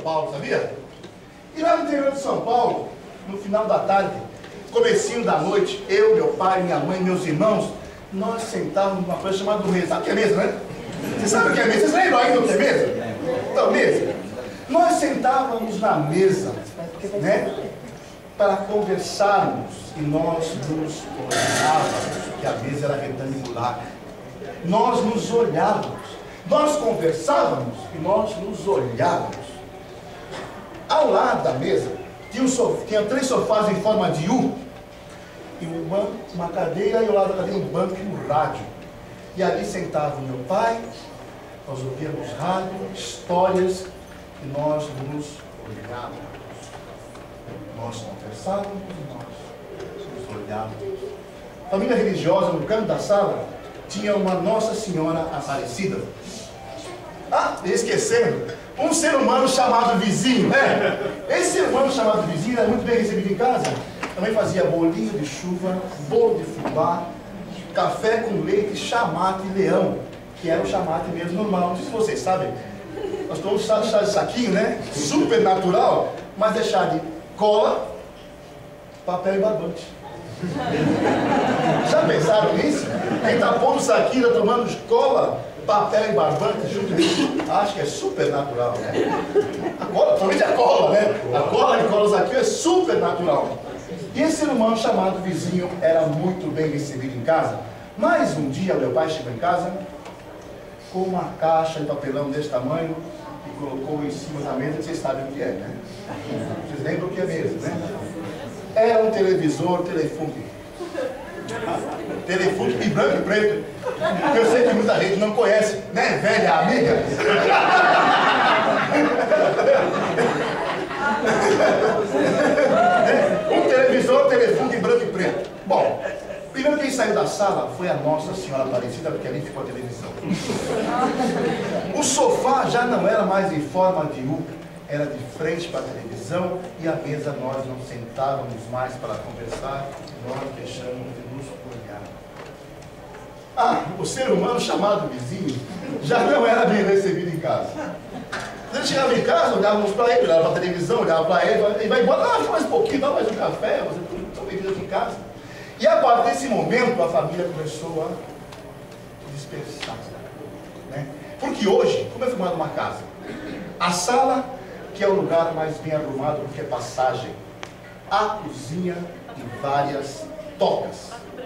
Paulo, sabia? E lá no interior de São Paulo, no final da tarde, comecinho da noite, eu, meu pai, minha mãe, meus irmãos, nós sentávamos numa coisa chamada mesa. Sabe o que é mesa, né? Você sabe o que é mesa? Vocês lembram ainda o que é mesa? Então, mesa. Nós sentávamos na mesa, né? Para conversarmos, e nós nos olhávamos, que a mesa era retangular. Nós nos olhávamos, nós conversávamos e nós nos olhávamos. Ao lado da mesa tinha 3 sofás em forma de U, e um banco, uma cadeira, e ao lado da cadeira um banco e um rádio. E ali sentava o meu pai, nós ouvíamos rádio, histórias, e nós nos olhávamos. Nós conversávamos e nós nos olhávamos. A família religiosa, no canto da sala, tinha uma Nossa Senhora Aparecida. Ah, esquecendo, um ser humano chamado vizinho, né? Esse ser humano chamado vizinho era muito bem recebido em casa. Também fazia bolinho de chuva, bolo de fubá, café com leite, chamate e leão, que era o chamate mesmo normal. Não sei se vocês sabem, nós tomamos chá de saquinho, né? Super natural, mas é chá de cola, papel e barbante. Já pensaram nisso? Quem está pondo saquinho, tá tomando cola, papel e barbante junto, acho que é super natural, né? A cola, principalmente a cola, né? A cola e cola saquinho é super natural. E esse ser humano chamado vizinho era muito bem recebido em casa. Mas um dia meu pai chegou em casa com uma caixa de papelão desse tamanho e colocou em cima da mesa, vocês sabem o que é, né? Vocês lembram o que é mesmo, né? Era um televisor Telefunk. Telefunk branco e preto. Eu sei que muita gente não conhece, né, velha amiga? Um televisor Telefunk branco e preto. Bom, primeiro quem saiu da sala foi a Nossa Senhora Aparecida, porque ali ficou a televisão. O sofá já não era mais em forma de U, era de frente para a televisão, e à mesa nós não sentávamos mais para conversar, nós deixamos de nos olhar. Ah, o ser humano chamado vizinho já não era bem recebido em casa. Quando ele chegava em casa, olhávamos para ele, olhava para a televisão, olhava para ele vai embora, mais um pouquinho, dá mais um café, você tudo bem-vindo aqui em casa. E a partir desse momento a família começou a dispersar, né? Porque hoje, como é formada uma casa? A sala, que é o lugar mais bem arrumado, porque é passagem, a cozinha e várias tocas.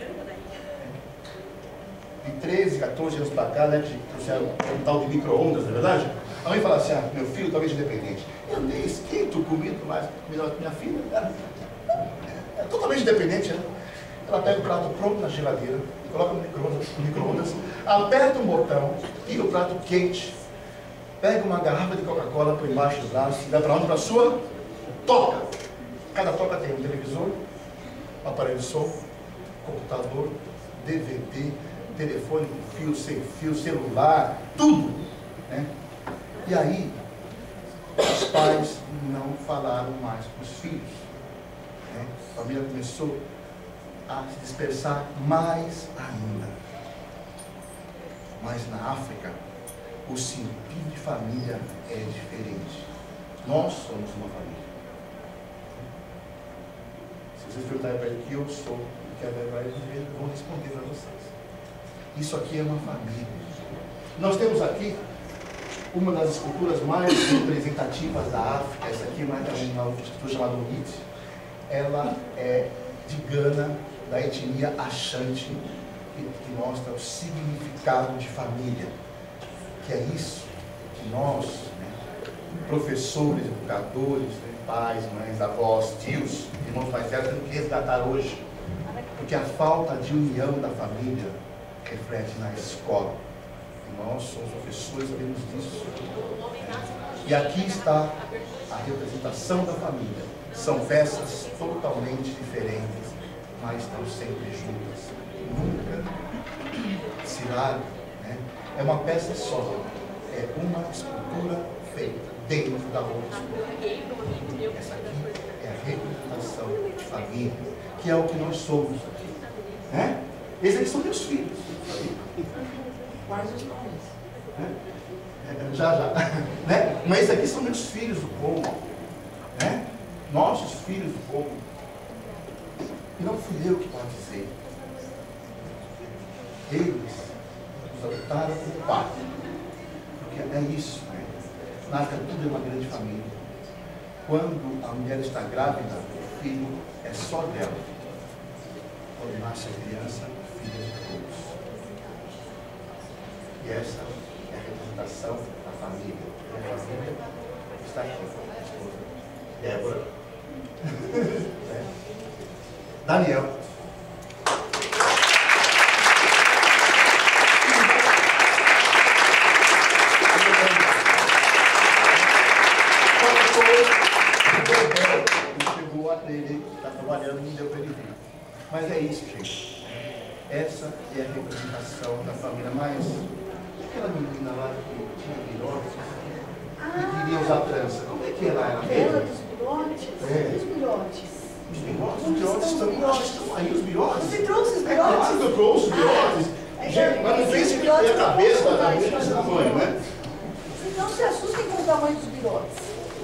De 13, 14 anos para cá, né, que trouxeram um tal de micro-ondas, não é verdade? A mãe fala assim, ah, meu filho talvez independente. Eu nem esquento comida, mas minha filha é totalmente independente, né? Ela pega o prato pronto na geladeira, coloca no micro-ondas, aperta um botão, tira o prato quente, pega uma garrafa de Coca-Cola por embaixo do braço e vai para onde? Para a sua toca. Cada toca tem um televisor, um aparelho de som, computador, DVD, telefone com fio, sem fio, celular, tudo, né? E aí, os pais não falaram mais com os filhos, né? A família começou a se dispersar mais ainda. Mas na África, o sentido de família é diferente. Nós somos uma família. Se vocês perguntarem para ele o que eu sou, o que é para ele, eu vou responder para vocês. Isso aqui é uma família. Nós temos aqui uma das esculturas mais representativas da África. Essa aqui é uma escultura chamada Onit. Ela é de Gana, da etnia Ashanti, que mostra o significado de família. Que é isso que nós, né, professores, educadores, né, pais, mães, avós, tios, irmãos mais velhos, temos que resgatar hoje. Porque a falta de união da família reflete na escola. E nós somos professores, sabemos disso. E aqui está a representação da família. São peças totalmente diferentes, mas estão sempre juntas. Nunca se largam, né? É uma peça só. É uma escultura feita dentro da outra escultura. Essa aqui é a representação de família, que é o que nós somos. Né? Esses aqui são meus filhos. Quais os nomes? Já. Né? Mas esses aqui são meus filhos do povo. Né? Nossos filhos do povo. E não fui eu que batizei. Eles nos adotaram como pai. Porque é isso, né? Na África tudo é uma grande família. Quando a mulher está grávida, o filho é só dela. Quando nasce a criança, o filho é de todos. E essa é a representação da família. E a família está aqui. Débora. Daniel. Chegou a ele, está trabalhando, não deu para ele vir. Mas é isso, gente. Essa é a representação da família. Mas aquela menina lá que tinha birotes e queria usar trança, como é que ela era? Ela dos birotes? É. Os birotes. Os birotes estão aí, os birotes. Você trouxe os É claro birotes? que eu trouxe os birotes. Gente, mas não pense que foi a cabeça da cabeça desse tamanho, né? Não se assustem com o tamanho dos birotes.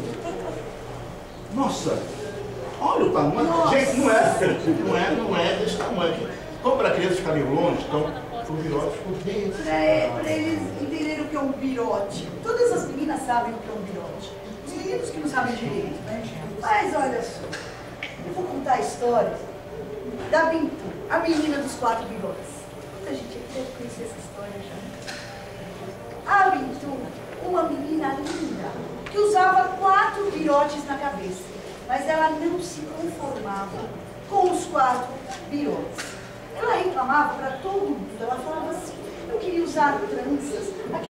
Nossa, olha o tamanho. Nossa. Gente, não é desse tamanho aqui. Como para crianças ficarem longe, então o birote ficou bem. Para eles entenderem o que é um birote. Todas as meninas sabem o que é um birote. Os meninos que não sabem direito, né? Mas olha só, eu vou contar a história da Bintu, a menina dos 4 birotes. Muita gente aqui deve conhecer essa história já. A Bintu, uma menina linda, que usava 4 birotes na cabeça, mas ela não se conformava com os 4 birotes. Ela reclamava para todo mundo, ela falava assim, eu queria usar tranças.